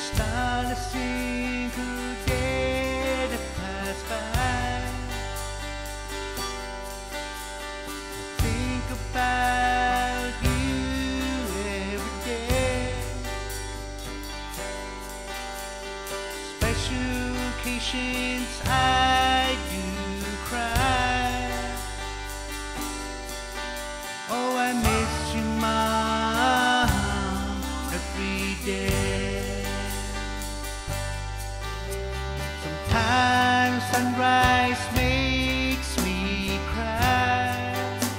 Start a single day that passed by. I think about you every day. Special occasions I do cry. Oh, I miss you, Mom, every day. Sometimes sunrise makes me cry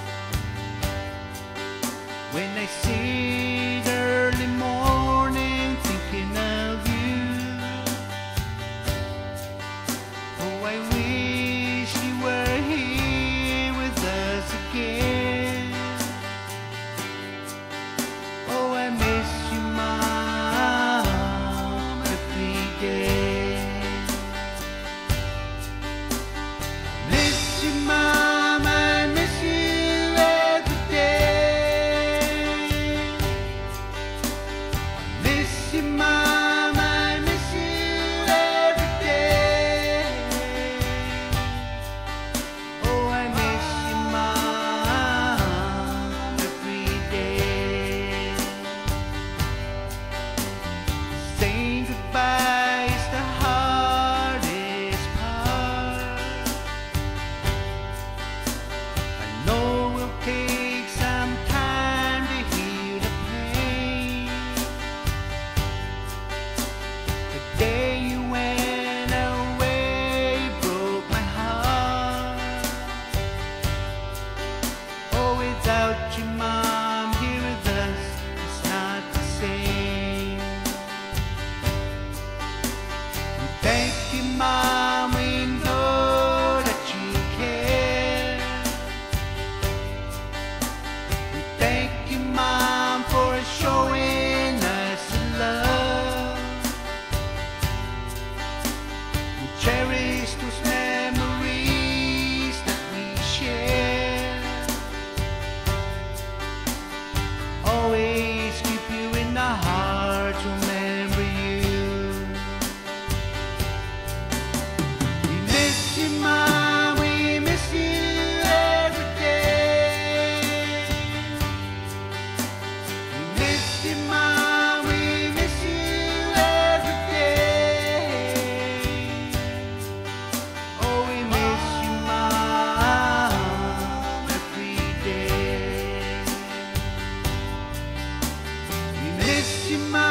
when I see the early morning thinking of you. Oh, I wish you were here with us again. Oh, I miss you, Mom, every day. Miss you, Mom, I miss you every day. Miss you, Mom, I miss you every day. Oh, I miss you, Mom, every day. Saying goodbye is the hardest part. I know it will take some time to heal the pain. The day you went away broke my heart. Oh, without you, Mom, here with us, it's not the same. Thank you, Mom, we know that you care. We thank you, Mom, for showing us love. We cherish those memories that we share. Always keep you in the heart, remember you. We miss you, Mom, we miss you every day. We miss you, Mom, we miss you every day. Oh, we miss you, Mom, every day. We miss you, Mom.